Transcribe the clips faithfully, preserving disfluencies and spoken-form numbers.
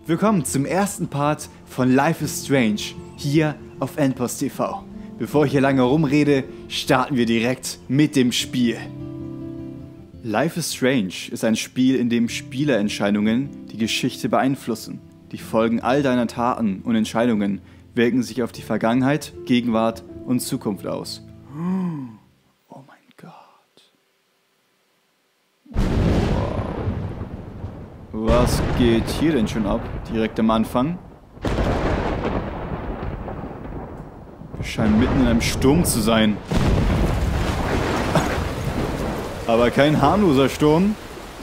Willkommen zum ersten Part von Life is Strange, hier auf Endpost T V. Bevor ich hier lange rumrede, starten wir direkt mit dem Spiel. Life is Strange ist ein Spiel, in dem Spielerentscheidungen die Geschichte beeinflussen. Die Folgen all deiner Taten und Entscheidungen wirken sich auf die Vergangenheit, Gegenwart und Zukunft aus. Oh mein Gott. Wow. Was geht hier denn schon ab? Direkt am Anfang? Wir scheinen mitten in einem Sturm zu sein. Aber kein harmloser Sturm.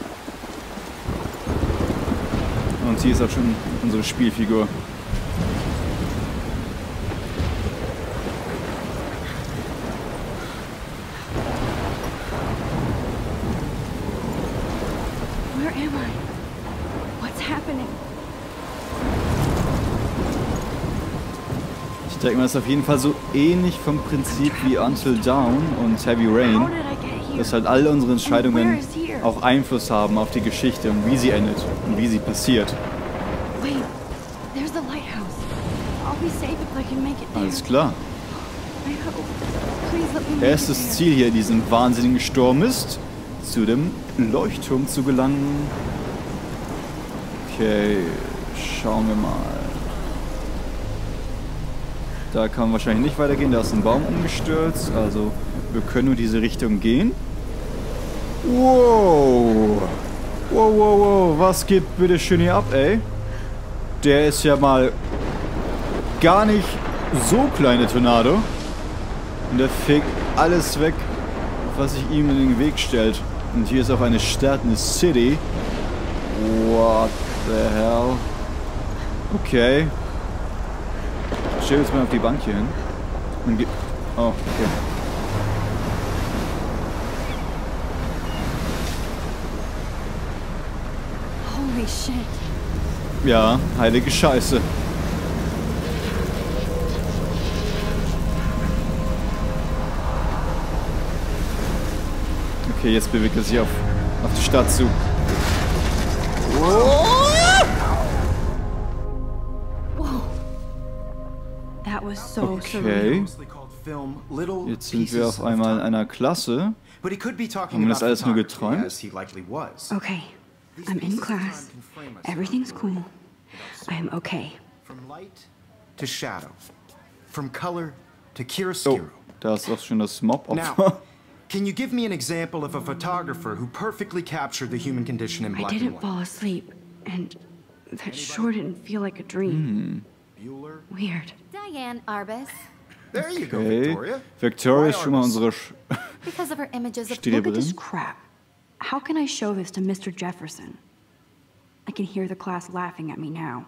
Und hier ist auch schon unsere Spielfigur. Where am I? What's happening? Ich denke mal, es ist auf jeden Fall so ähnlich vom Prinzip wie Until Dawn und Heavy Rain, How did I get here? dass halt alle unsere Entscheidungen And where is here? auch Einfluss haben auf die Geschichte und wie sie endet und wie sie passiert. Wait, there's the lighthouse. I'll be safe if I can make it there. Alles klar. I hope. Please let me make it Erstes there. Ziel hier in diesem wahnsinnigen Sturm ist, zu dem Leuchtturm zu gelangen. Okay, schauen wir mal. Da kann man wahrscheinlich nicht weitergehen, da ist ein Baum umgestürzt, also wir können nur diese Richtung gehen. Wow! Wow, wow, wow, was geht bitte schön hier ab, ey? Der ist ja mal gar nicht so klein, der Tornado. Und der fegt alles weg, was sich ihm in den Weg stellt. Und hier ist auch eine Stadt, eine City. What the hell? Okay. Ich stell jetzt mal auf die Bank hier hin. Und ge oh, okay. Holy shit. Ja, heilige Scheiße. Okay, jetzt bewegt er sich auf, auf die Stadt zu. That was so Okay. surreal. Jetzt sind wir auf einmal in einer Klasse. Haben wir das alles nur geträumt? Okay, I'm in class. Everything's cool. I am okay. From light to shadow, from color to Oh, chiaroscuro. da ist auch schon das Now, Mob-Opfer. can you give me an example of a photographer who perfectly captured the human condition in I black and didn't white? fall asleep, and that sure didn't feel like a dream. Bueller? Weird. Diane Arbus, There you go, Okay. Victoria. Victoria ist Why schon mal Arbus? unsere Sch because of her images of Look at this Streberin. crap. How can I show this to Mister Jefferson? I can hear the class laughing at me now.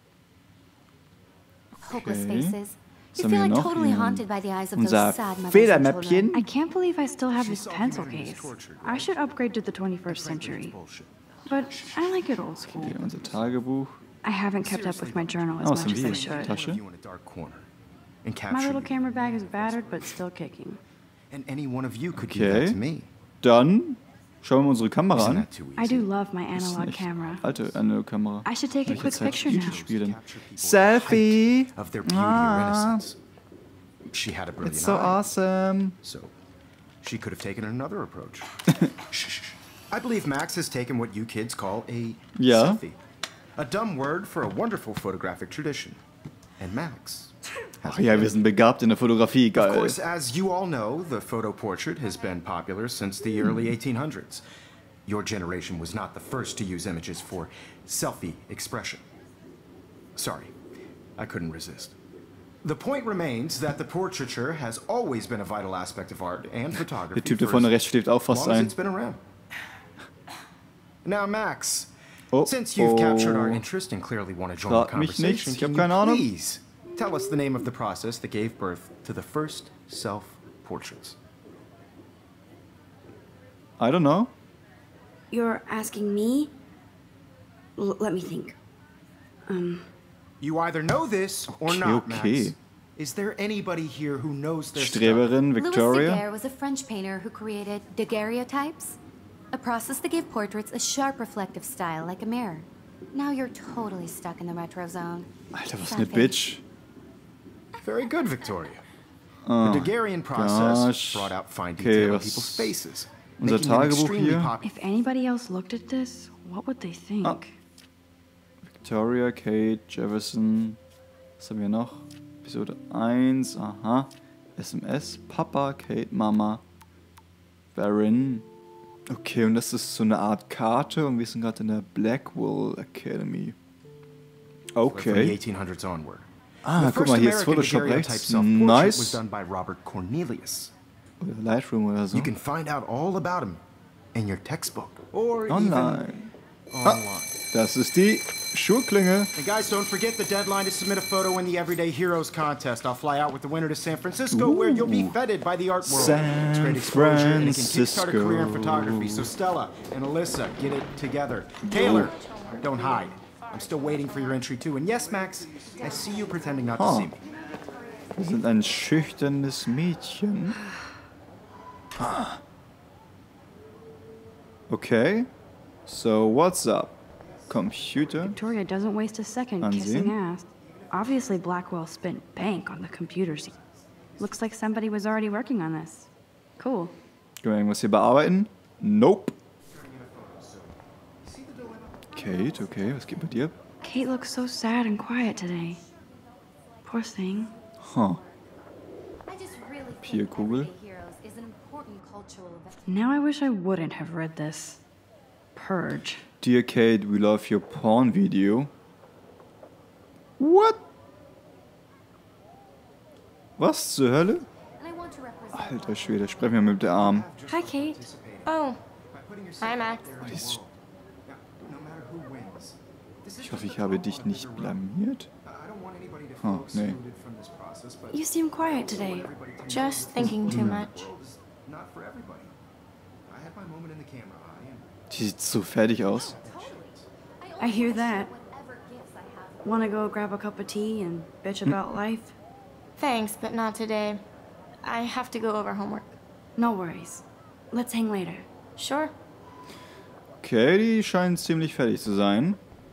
hopeless Okay. faces. Was You haben feel wir like noch? totally Hier haunted by the eyes of those unser sad mothers and Federmäppchen. children. I can't believe I still have She this saw pencil humanity case. as tortured, I right? should upgrade to the twenty-first Frankly, century. it's bullshit. But I like it old school. Hier unser Tagebuch. I haven't kept up with my journal as Oh, much some as I views. should. Tasche. You in a dark corner and My capture little you. camera bag is battered but still kicking. And any one of you could do Okay. that to me. Dann schauen wir unsere Kamera Isn't an. that too I easy? do love my Das ist analog nicht camera. alte Analogkamera. I should take a Welche quick Zeit picture spielt now. das Spiel denn? Capture people Selfie! height of their beauty Ah. or innocence. She had a brilliant It's so eye, awesome. so she could have taken another approach. Shh, shh, shh. I believe Max has taken what you kids call a Yeah. selfie. A dumb word for a wonderful photographic tradition. And Max has Ach ja, wir sind begabt in der Fotografie, Of geil. course, as you all know, the photo portrait has been popular since the early eighteen hundreds. Your generation was not the first to use images for selfie expression. Sorry, I couldn't resist. The point remains that the portraiture has always been a vital aspect of art and photography Der Typ, der for vorne as rechts schläft auch fast long as ein. it's been around. Now, Max, Oh, since you've captured our oh. interest and clearly want to join the Frag mich conversation, nichts, ich can hab you keine Ahnung. please tell us the name of the process that gave birth to the first self-portraits? I don't know. You're asking me? L- let me think. Um, You either know this or Okay, not, okay. Max. Is there anybody here who knows their stuff? Streberin Louis Victoria. Daguerre was a French painter who created daguerreotypes, a process that gave portraits a sharp reflective style like a mirror. Now you're totally stuck in the retro zone. Alter, was Sad eine face. Bitch. Very good, Victoria. Oh, the Daguerrean process gosh. brought out fine Okay, detail in was- people's faces. Unser making them Tagebuch extremely hier. pop- If anybody else looked at this, what would they think? Ah. Victoria, Kate, Jefferson. Was haben wir noch? Episode eins, aha. S M S, Papa, Kate, Mama. Baron. Okay, und das ist so eine Art Karte und wir sind gerade in der Blackwell Academy. From the Okay. eighteen hundreds onward. Ah, the guck first mal, hier ist American Photoshop daguerreotype rechts. self-portrait was Nice. done by Robert Cornelius. Oder Lightroom oder so. You can find out all about him in your textbook or Online. even online. Das ist die Schulklinge. And guys, don't forget the deadline to submit a photo in the Everyday Heroes contest. I'll fly out with the winner to San Francisco, where you'll be feted by the art world. San It's great exposure, and it can kickstart a career in Francisco. photography. So Stella and Alyssa, get it together. Taylor, don't hide. I'm still waiting for your entry too. And yes, Max, I see you pretending not to Oh. see me. Wir sind ein schüchternes Mädchen. Ah. Okay. So, what's up? Computer? Victoria doesn't waste a second Ansehen. kissing ass. Obviously, Blackwell spent bank on the computers. Looks like somebody was already working on this. Cool. Können wir irgendwas hier bearbeiten? Nope. Kate, okay, was geht bei dir? Kate looks so sad and quiet today. Poor thing. Huh. I just really think Papierkugel. Everyday Heroes is an important cultural event. Now I wish I wouldn't have read this. Purge. Dear Kate, we love your porn video. What? Was zur Hölle? And I want to represent Alter Schwede, sprechen wir mit der Arm. Hi, Kate. Oh, hi Max. Die ist- No matter who wins. This is Ich hoffe, ich habe dich nicht blamiert. I don't want anybody to Oh, feel nee. excluded from this process, but You seem quiet today. Just thinking too much. the world is not for everybody. I had my moment in the camera eye, and Die sieht so fertig aus. I hear that. whatever gifts I have. Want to go grab a cup of tea and bitch about life? Thanks, but not today. I have to go over homework. No worries. Let's hang later. Sure. Okay, die scheint ziemlich fertig zu sein.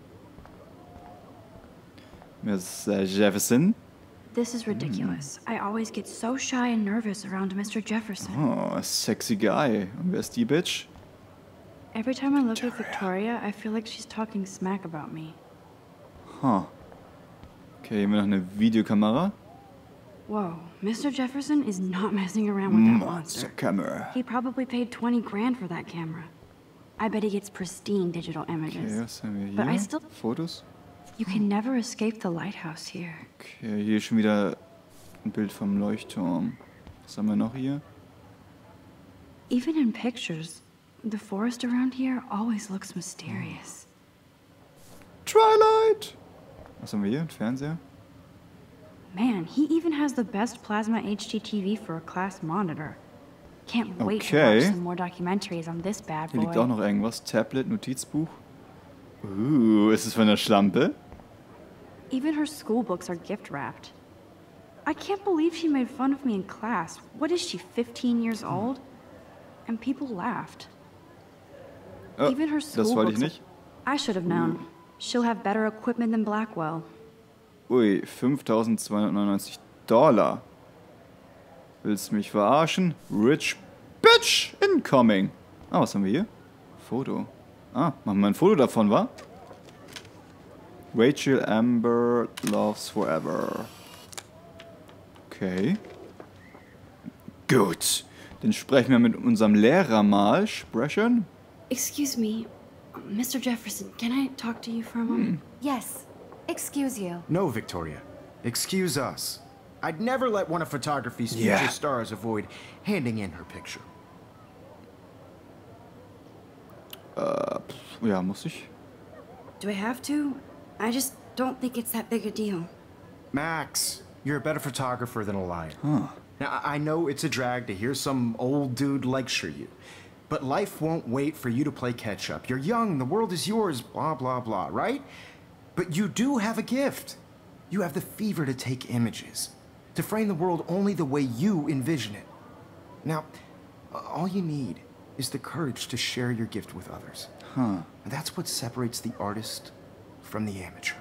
Mister Jefferson. This is ridiculous. I always get so shy and nervous around Mister Jefferson. Oh, sexy guy. Und wer ist die Bitch? Every time I look at Victoria, I feel like she's talking smack about me. Huh. Okay, hier haben wir noch eine Videokamera. Whoa, Mister Jefferson is not messing around with that Monster monster. Camera. He probably paid twenty grand for that camera. I bet he gets pristine digital Okay, images. was haben wir But I hier? still- Fotos? You can never escape the lighthouse here. Okay, hier ist schon wieder ein Bild vom Leuchtturm. Was haben wir noch hier? Even in pictures, the forest around here always looks mysterious. Twilight! Was haben wir hier? Ein Fernseher? Man, he even has the best plasma H D T V for a class monitor. Can't wait to Okay. watch some more documentaries on this bad Hier liegt auch boy. noch irgendwas. Tablet, Notizbuch. Uh, ist es von der Schlampe? Even her school books are gift wrapped. I can't believe she made fun of me in class. What is she, fifteen years old? And people laughed. Oh, Even her school das wollte ich books. nicht. I should have known. She'll have better equipment than Blackwell. Ui, fünftausendzweihundertneunundneunzig Dollar. Willst du mich verarschen? Rich Bitch incoming. Ah, was haben wir hier? Foto. Ah, machen wir ein Foto davon, wa? Rachel Amber loves forever. Okay. Gut. Dann sprechen wir mit unserem Lehrer mal. Sprechen? Excuse me, Mister Jefferson, can I talk to you for a moment? Yes. Excuse you. no, Victoria. Excuse us. I'd never let one of photography's Yeah. future stars avoid handing in her picture. Ja, muss ich. Do I have to? I just don't think it's that big a deal. Max, you're a better photographer than a liar. Now, I I know it's a drag to hear some old dude lecture you, but life won't wait for you to play catch up. You're young, the world is yours, blah, blah, blah, right? But you do have a gift. You have the fever to take images, to frame the world only the way you envision it. Now, all you need is the courage to share your gift with others. Huh. And that's what separates the artist from the amateur.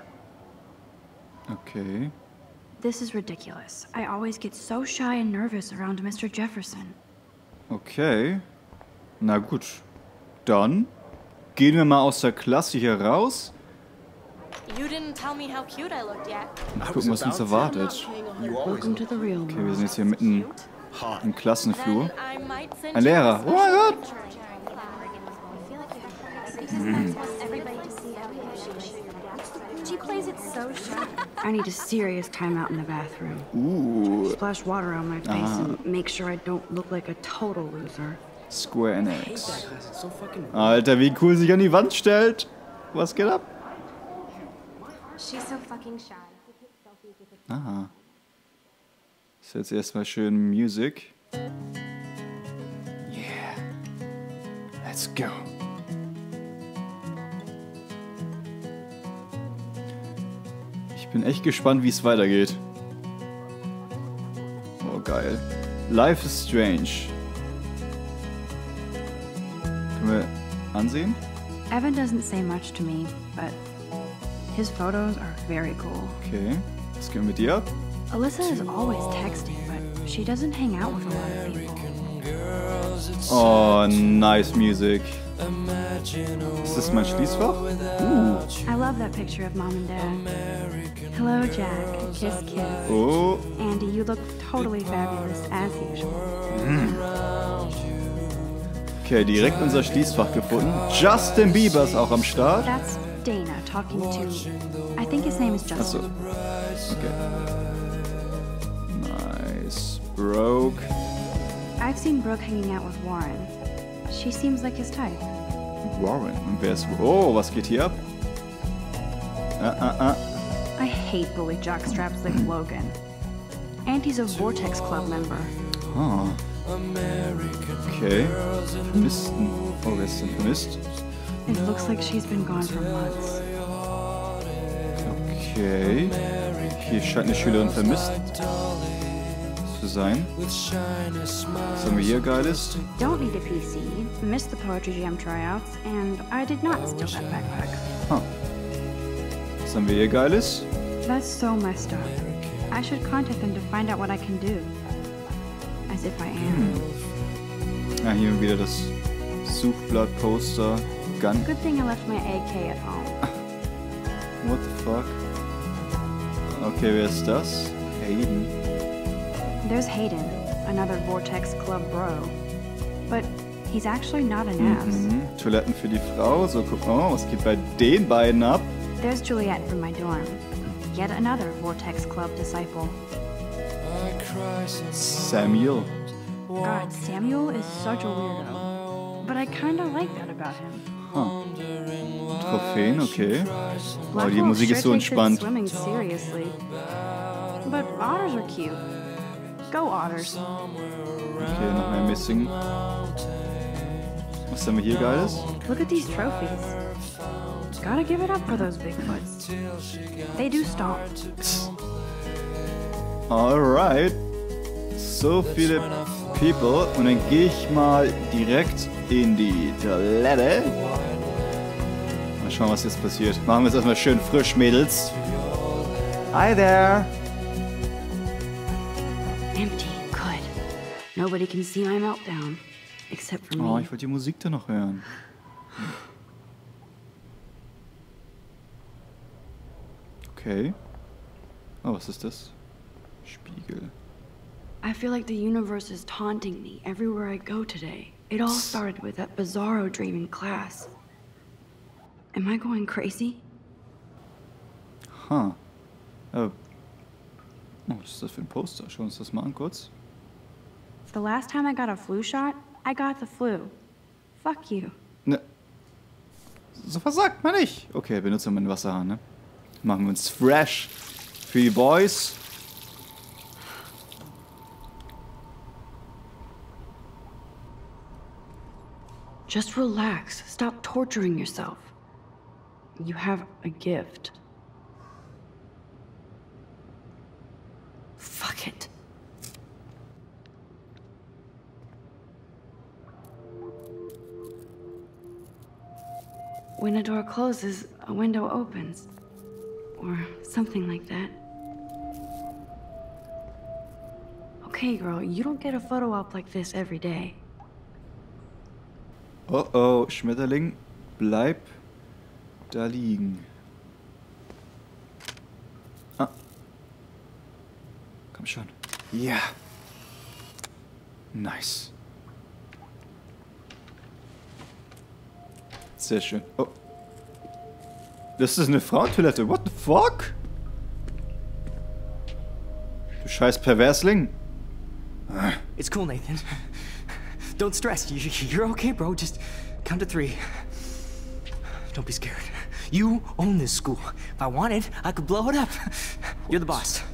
Okay. This is ridiculous. I always get so shy and nervous around Mister Jefferson. Okay. Na gut. Dann gehen wir mal aus der Klasse hier raus You didn't tell me how cute I looked yet. und gucken, was uns erwartet. Welcome to the real Okay, wir world. sind jetzt hier mitten im Klassenflur. Then I might send Ein you a Lehrer. Oh mein Gott! She plays it so shy. I need a serious timeout in the bathroom. Uh, Splash water on my face and make sure I don't look like a total loser. Square Enix. Alter, wie cool sich an die Wand stellt. Was geht ab? She's so fucking shy. Aha. Ist jetzt erstmal schön Music. Yeah. Let's go. Ich bin echt gespannt, wie es weitergeht. Oh, geil. Life is Strange. Können wir ansehen? Evan doesn't say much to me, but his photos are very cool. Okay. Was geht mit dir ab? Alyssa is always texting, but she doesn't hang out with a lot of people. Oh, nice music. Ist das mein Schließfach? Uh. I love that picture of Mom and Dad. Hello, Jack. Kiss, kiss. Oh. Andy, you look totally fabulous, as usual. Okay, direkt unser Schließfach gefunden. Justin Bieber ist auch am Start. That's Dana talking to... I think his name is Achso. Justin. Okay. Nice. Broke. I've seen Brooke hanging out with Warren. She seems like his type. Warren. Und wer ist... Oh, was geht hier ab? Ah, ah, ah. I hate bully jockstraps like Logan. Auntie's a Vortex Club member. Ah. Okay. Vermissten. Oh, wer ist denn vermisst? It looks like she's been gone for months. Okay. Hier scheint eine Schülerin vermisst zu sein. Was haben wir hier Geiles? Don't need a P C, missed the Poetry Jam tryouts, and I did not steal that backpack. Ah. Was haben wir hier Geiles? That's so messed up. I should contact them to find out what I can do. As if I am. Ja, hier wieder das Suchblatt, Poster, Gun. Good thing I left my A K at home. What the fuck? Okay, wer ist das? Hayden. There's Hayden, another Vortex Club bro. But he's actually not an ass. Mhm. Toiletten für die Frau. So, guck mal, was geht bei den beiden ab? There's Juliet from my dorm. Yet another Vortex Club disciple. Samuel. God, Samuel is such a weirdo. But I kinda like that about him. Huh. Trophäen, okay. Wow, die Blackwell Musik ist so sure takes its entspannt. swimming seriously. But otters are cute. Go otters. Okay, noch mehr Missing. Was haben wir hier Geiles? Look at these trophies. Gotta give it up for those Bigfoots. They do stomp. Alright. So viele People. Und dann gehe ich mal direkt in die Toilette. Mal schauen, was jetzt passiert. Machen wir es erstmal schön frisch, Mädels. Hi there. Empty. Good. Nobody can see my meltdown. Except for Oh, me. ich wollte die Musik da noch hören. Okay. Oh, was ist das? Spiegel. I feel like the universe is taunting me everywhere I go today. It all started with that bizarro dream in class. Am I going crazy? Huh. Oh. Oh, was ist das für ein Poster? Schauen wir uns das mal an kurz. The last time I got a flu shot, I got the flu. Fuck you. Ne. So was sagt man nicht. Okay, benutzen wir den Wasserhahn, ne? Machen wir uns fresh. Für die Boys. Just relax. Stop torturing yourself. You have a gift. Fuck it. When a door closes, a window opens. Something like that. Okay, girl, you don't get a photo op like this every day. Oh oh, Schmetterling, bleib da liegen. Ah. Komm schon. Ja. Nice. Sehr schön. Oh. Das ist eine Frauentoilette. What the fuck? Du scheiß Perversling. It's cool, Nathan. Don't stress. You, you're okay, bro. Just count to three. Don't be scared. You own this school. If I wanted, I could blow it up. You're the boss.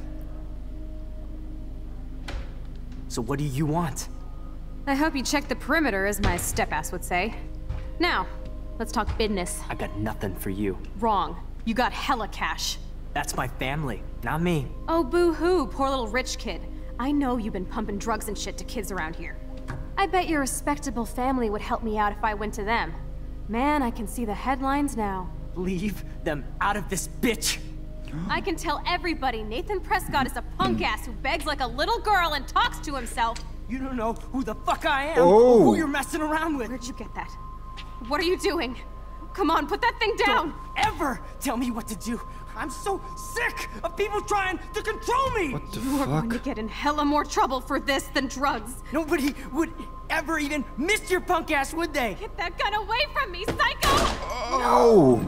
So what do you want? I hope you check the perimeter, as my step-ass would say. Now, let's talk business. I got nothing for you. Wrong. You got hella cash. That's my family, not me. Oh, boo-hoo, poor little rich kid. I know you've been pumping drugs and shit to kids around here. I bet your respectable family would help me out if I went to them. Man, I can see the headlines now. Leave them out of this bitch. I can tell everybody Nathan Prescott is a punk ass who begs like a little girl and talks to himself. You don't know who the fuck I am, Oh. or who you're messing around with. Where'd you get that? What are you doing? Come on, put that thing down! Don't ever tell me what to do. I'm so sick of people trying to control me. What the You are going to fuck? get in hella more trouble for this than drugs. Nobody would ever even miss your punk ass, would they? Get that gun away from me, psycho! Oh.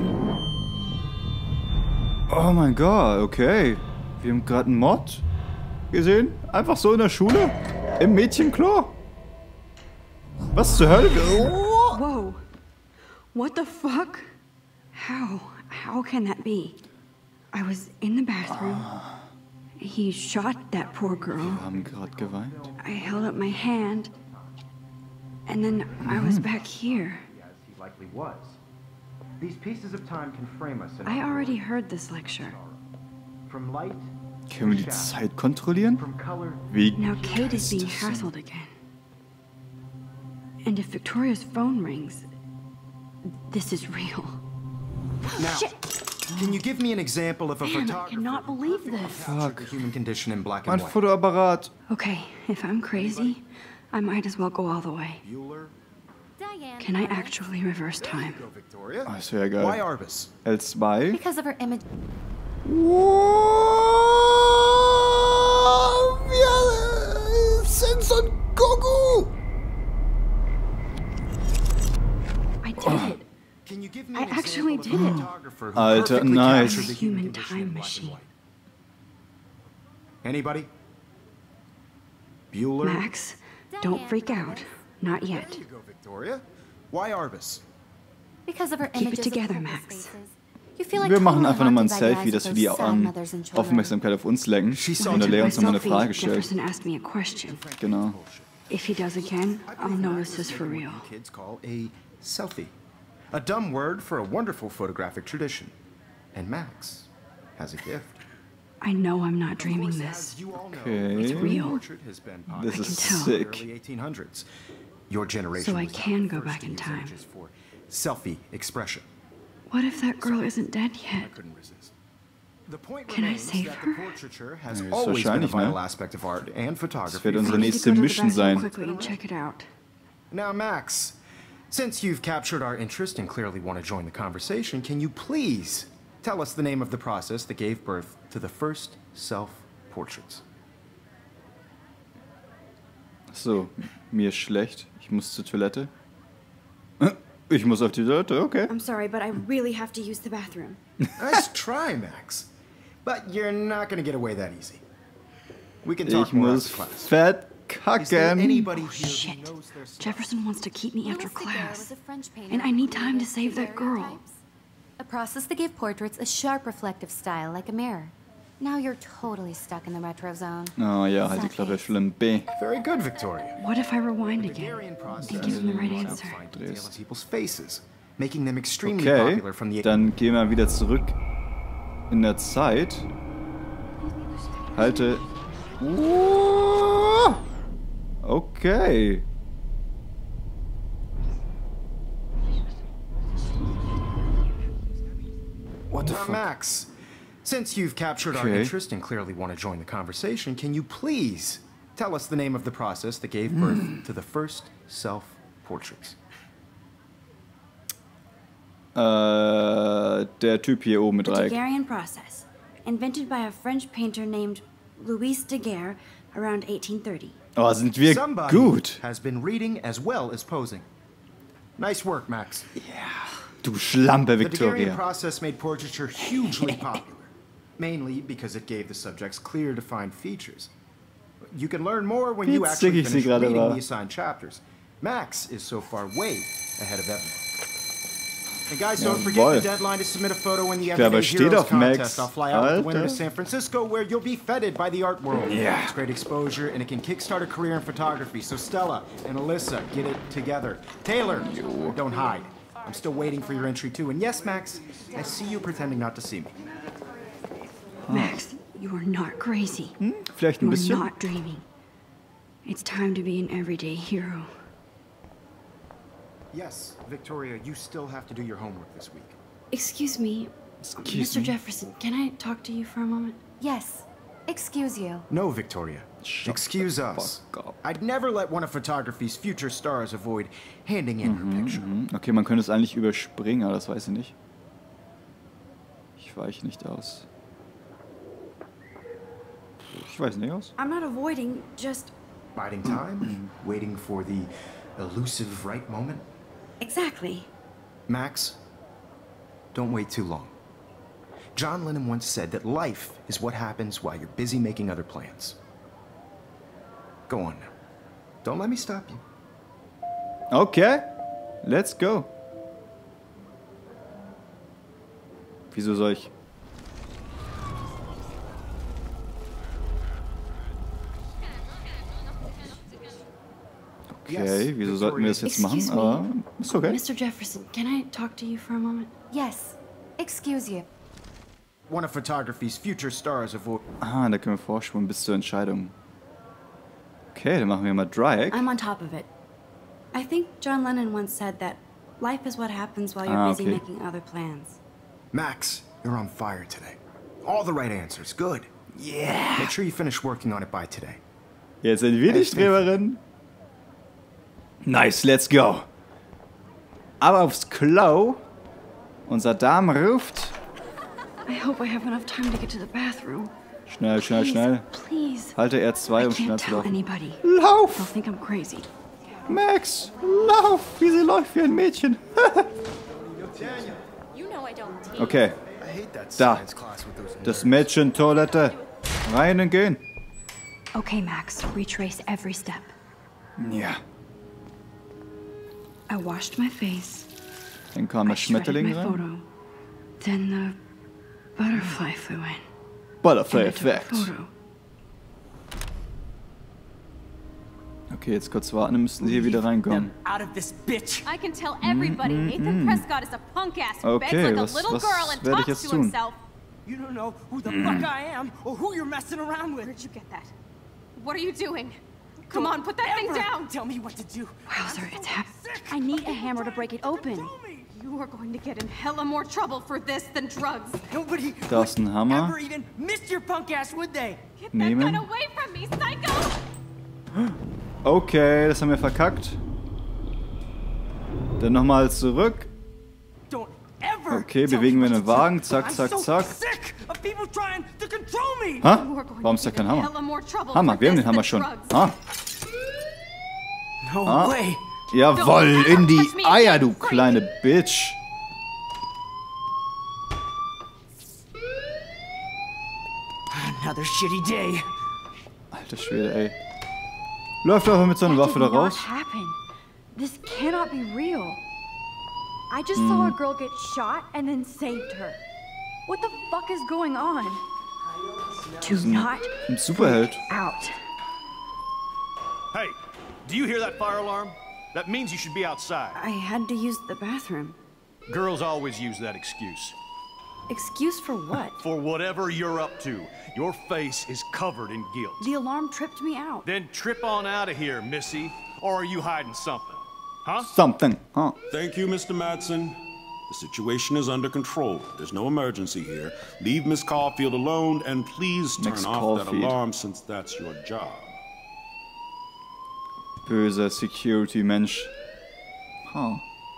Oh mein Gott, okay. Wir haben gerade einen Mod gesehen. Einfach so in der Schule. Im Mädchenklo. Was zur Hölle? Oh. Whoa. What the fuck? How? How can that be? I was in the bathroom. He shot that poor girl. Wir haben gerade geweint. I held up my hand. And then I was back here. As he likely was. These pieces of time can frame us in I already heard this lecture. from light, Können wir die Zeit kontrollieren? from color. Wie Now Kate is ist being das denn? hassled again. And if Victoria's phone rings, this is real. Now, Shit! can you give me an example of a Man, I photographer cannot who believe perfectly this. captured the human condition in black and Mein white? Fotoapparat. Okay, if I'm crazy, I might as well go all the way. Bueller? Diane. Can I actually reverse time? Go, Victoria. Ah, das wäre Why geil. Arbus? L zwei. Because of her image. Wow, wir sind Son Goku. I did it. Can you give me I an actually example of did a it. photographer who Alter, perfectly nice. captured the human Human condition time in black and machine. white? Anybody? Bueller? Max, don't freak out. Not yet. There you go, Victoria. Why Arbus? Because of her Keep it images of together, hopeless Max. faces. You feel like Wir machen totally einfach nochmal ein haunted by the Selfie, eyes dass of wir die those sad ähm, mothers and children. Aufmerksamkeit auf uns lenken. She When I Und der took Leon my uns nochmal eine selfie, Frage stellt. Jefferson asked me a question. Genau. If he does again, I'll know this is for real. What kids call a selfie. A dumb word for a wonderful photographic tradition. And Max has a gift. I know I'm not dreaming Of course, this. as you all know, Okay. the It's real. portrait has been This popular is since sick. the early eighteen hundreds. Your generation So I was not can the go first back to in use time. images for selfie expression. What if that girl isn't dead I yet? couldn't resist. The point Can I remains save that her? the portraiture has Ja, always been a höchstwahrscheinlich, ne? vital aspect of art and photography. Das wird unsere I need to nächste go to the Mission bathroom sein. quickly and check it out. Now, Max, since you've captured our interest and clearly want to join the conversation, can you please tell us the name of the process that gave birth to the first self-portraits? So, mir ist schlecht. Ich muss zur Toilette. Ich muss auf die Toilette, okay. I'm sorry, but I really have to use the bathroom. Nice try, Max. But you're not going to get away that easy. We can talk Ich more muss after class. fett Is there kacken. anybody here Shit. who knows their stuff? Jefferson wants to keep me after Little Cigar class. was a French painter And I need who time to created save that girl. daguerreotypes. A process that gave portraits a sharp reflective style like a mirror. Now you're totally stuck in the retro zone. Oh ja, halt die Klappe, schlimm. B. Very good, Victoria. What if I rewind The again Daguerrean process and give him the right involves answer? fine detail of people's faces, making them extremely Okay, popular from the dann gehen wir wieder zurück in der Zeit. Halte. Uh, Okay. What the Now, fuck? Max, Since you've captured our Okay. interest and clearly want to join the conversation, can you please tell us the name of the process that gave birth to the first self-portraits? Äh, der Typ hier oben mit The Dreieck. Daguerrean process, invented by a French painter named Louis Daguerre around eighteen thirty. Oh, sind wir Somebody gut. has been reading as well as posing. Nice work, Max. Du Schlampe, The Daguerrean Victoria. process made portraiture hugely popular, mainly because it gave the subjects clear, defined features. You can learn more when Wie you actually zickig sie finish gerade reading war. the assigned chapters. Max is so far way ahead of everyone. And guys, don't forget Jawohl. the deadline to submit a photo in the glaube, M M A er steht Heroes auf Max. contest. I'll fly out with the winner to Alter. San Francisco, where you'll be feted by the art world. Yeah. It's great exposure, and it can kickstart a career in photography. So Stella and Alyssa, get it together. Taylor, don't hide. I'm still waiting for your entry too. And yes, Max, I see you pretending not to see me. Max, you are not crazy. Vielleicht ein You are bisschen. not dreaming. It's time to be an everyday hero. Yes, Victoria, you still have to do your homework this week. Excuse me, Excuse Mister me. Jefferson, can I talk to you for a moment? Yes. Excuse you. No, Victoria. Shut Excuse the us. fuck up. I'd never let one of photography's future stars avoid handing in her picture. Hm, okay, man könnte es eigentlich überspringen, aber das weiß ich nicht. Ich weiche nicht aus. Ich weiß nicht aus. I'm not avoiding, just Biding time, waiting for the elusive right moment. exactly. Max, don't wait too long. John Lennon once said that life is what happens while you're busy making other plans. Go on now. Don't let me stop you. Okay, let's go. Wieso soll ich? Okay, wieso sollten wir das jetzt machen? Excuse me. Aber ist okay. Mister Jefferson, can I talk to you for a moment? Yes. Excuse you. One of photography's future stars avoid. Ah, da können wir vorspulen bis zur Entscheidung. Okay, dann machen wir mal Dreieck. I'm on top of it. I think John Lennon once said that life is what happens while you're Ah, busy okay. making other plans. Max, you're on fire today. All the right answers. Good. Yeah. Make sure you finish working on it by today. Jetzt sind wir die Streberin. Nice, let's go. Aber aufs Klo. Unser Darm ruft. I hope I have enough time to get to the bathroom. Schnell, schnell, Please, schnell. Please. Halte R zwei, I um schnell can't zu tell laufen. anybody. They'll Lauf! think I'm crazy. Max, lauf! Wie sie läuft wie ein Mädchen. Okay, I hate that Da. science class with those das Mädchen-Toilette. Rein und gehen. Okay, Max, retrace every step. Ja. I washed my face. Dann kam I der shredded Schmetterling my rein. photo. Then the butterfly flew in. Butterfly And I took a Effect. photo. Okay, jetzt kurz warten, dann müssten sie hier wieder reinkommen. Out of this bitch. I can tell everybody Nathan Prescott is a punk ass who begs Okay, like a was- little was girl and werde ich talks jetzt to tun? himself. You don't know who the fuck I am or who you're messing around with. Where'd you get that? What are you doing? Come on, put that thing Ever down! Tell me what to do. Wowzer, it's happening. I need a hammer to break it open. You are going to get in hella more trouble for this than drugs. Nobody Da ist ein would Hammer. ever even miss your punk ass, would they? Get that Nehmen. gun away from me, psycho! Okay, das haben wir verkackt. Dann nochmal zurück. Don't ever Okay, tell bewegen me wir what den to do. Wagen. Zack, I'm zack, so zack. sick of people trying to control me. Ha? You are going Warum to ist da get kein in Hammer? hella more trouble Hammer, for wir haben this den Hammer than schon. drugs. Ah, No Ah. way. jawoll, in die Eier, du kleine Bitch. Another shitty day. Alter Schwede, ey. Läuft einfach mit so einer That Waffe did da not raus. happen. This cannot be real. I just saw a girl get shot and then saved her. What the fuck is going on? Do not Ein Superheld. out. Hey, do you hear that fire alarm? That means you should be outside. I had to use the bathroom. Girls always use that excuse. Excuse for what? For whatever you're up to, your face is covered in guilt. The alarm tripped me out. Then trip on out of here, Missy. Or are you hiding something? Huh? Something. Huh? Thank you, Mister Madsen. The situation is under control. There's no emergency here. Leave Miss Caulfield alone, and please turn Miss off that Caulfield. alarm since that's your job. Böser Security-Mensch. Huh.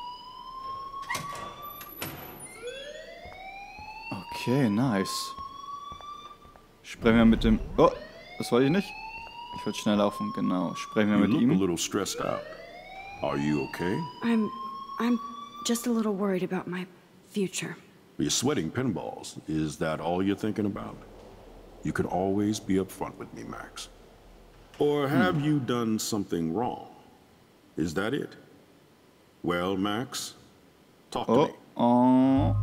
Okay, nice. Sprechen wir mit dem... Oh, das wollte ich nicht. Ich wollte schnell laufen, genau. Sprechen wir You mit look a ihm. little stressed out. Are you okay? I'm... I'm just a little worried about my future. You're sweating pinballs. Is that all you're thinking about? You can always be upfront with me, Max. Or have you done something wrong? Is that it? Well, Max, talk to Oh, me. oh.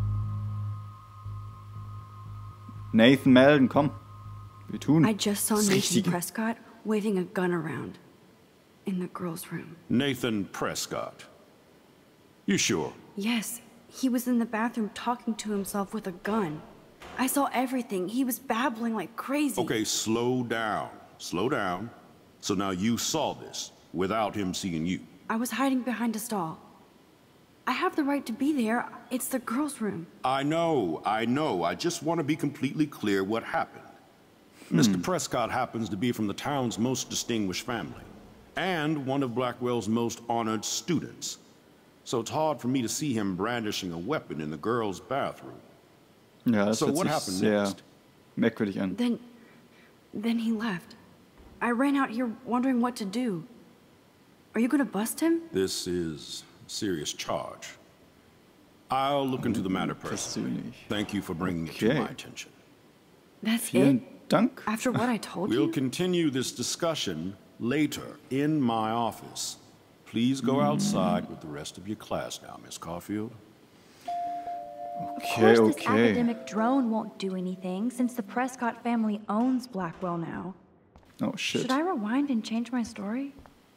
Nathan melden, komm. Wir tun. I just saw das Nathan Richtige. Prescott waving a gun around in the girls' room. Nathan Prescott. You sure? Yes, he was in the bathroom talking to himself with a gun. I saw everything. He was babbling like crazy. Okay, slow down. Slow down. So now you saw this without him seeing you. I was hiding behind a stall. I have the right to be there. It's the girls' room. I know, I know. I just want to be completely clear what happened. Mister Prescott happens to be from the town's most distinguished family, and one of Blackwell's most honored students. So it's hard for me to see him brandishing a weapon in the girls' bathroom. Ja, das So hört what sich happened sehr next? merkwürdig an. Then, then he left. I ran out here wondering what to do. Are you gonna bust him? This is a serious charge. I'll look into the matter personally. Persönlich. Thank you for bringing it to Okay. my attention. That's Vielen it? Dank. After what I told We'll you? continue this discussion later in my office. Please go outside with the rest of your class now, Miss Caulfield. Of Okay, course, this okay. academic drone won't do anything since the Prescott family owns Blackwell now. Oh shit. Should I rewind and change my story?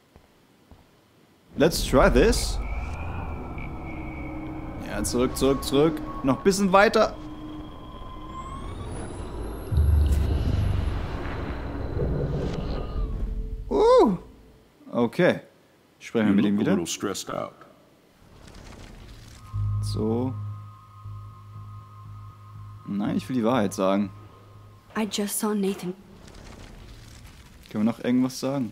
Let's try this. Ja, zurück, zurück, zurück. Noch ein bisschen weiter. Uh. Okay. Sprechen wir You mit look ihm a wieder. little stressed out. So. Nein, ich will die Wahrheit sagen. I just saw Nathan. Können wir noch irgendwas sagen?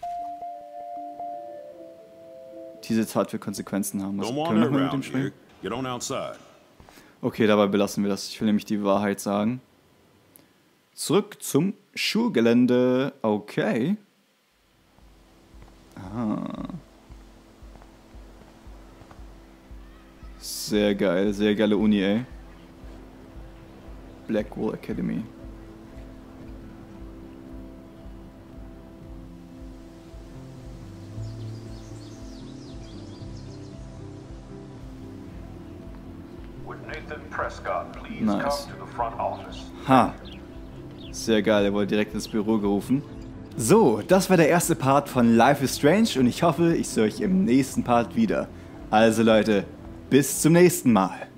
Diese Tat wird Konsequenzen haben. Was, Don't können wir wander noch mal mit ihm around sprechen? here. Get on outside. Okay, dabei belassen wir das. Ich will nämlich die Wahrheit sagen. Zurück zum Schulgelände. Okay. Ah. Sehr geil. Sehr geile Uni, ey. Blackwell Academy. Would Nathan Prescott please Nice. come to the front office? Ha. Sehr geil, er wurde direkt ins Büro gerufen. So, das war der erste Part von Life is Strange und ich hoffe, ich sehe euch im nächsten Part wieder. Also Leute, bis zum nächsten Mal.